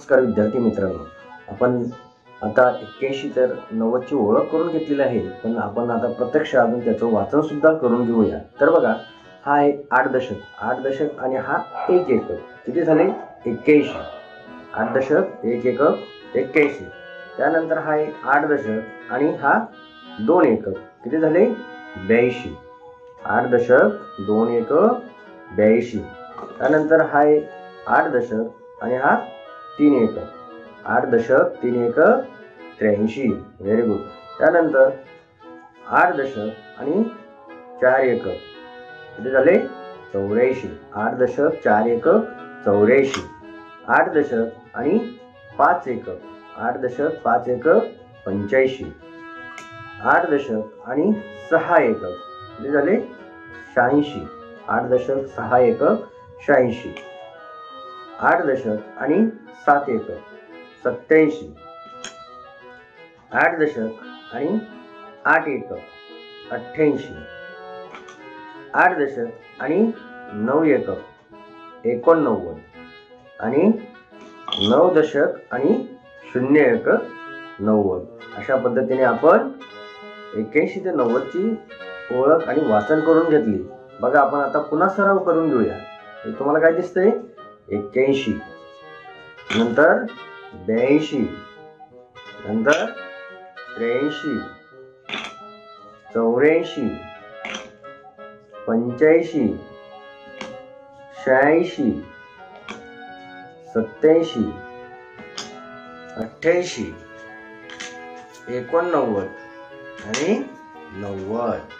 नमस्कार विद्यार्थी मित्रांनो, आपण आता 81 तर 90 ची ओळख करून घेतलेली आहे, पण आपण आता प्रत्यक्ष अजून त्याचं वाचन सुद्धा करून घेऊया। तर बघा, हा आहे 8 दशक आणि हा 1 एकक। किती झाले? 81। 8 दशक 1 एकक 81। त्यानंतर हा आहे 8 दशक आणि हा 2 एकक। किती झाले? 82। 8 दशक 2 एकक 82। त्यानंतर हा आहे 8 दशक आणि हा 3 एकक। 8 दशक 3 एकक 83। Very good. त्यानंतर 8 दशक आणि 4 एकक। किती झाले? 84। 8 दशक 4 एकक 84। 8 दशक आणि 5 एकक। 8 दशक 5 एकक 85। 8 दशक आणि 6 एकक। किती झाले? 86। 8 दशक 6 एकक 86। 8 दशक आणि 7 एकक 87। 8 दशक आणि 8 एकक 88। 8 दशक आणि 9 एकक 89। आणि 9 दशक आणि 0 एकक 90। अशा पद्धतीने आपण 81 ते 90 ची ओळख आणि वाचन करून घेतली। बघा, आपण आता पुन्हा सराव करून घेऊया। हे तुम्हाला काय दिसतंय? 81, नंतर 82, नंतर 83, 84, 85, 86, 87, 88, 89 आणि 90।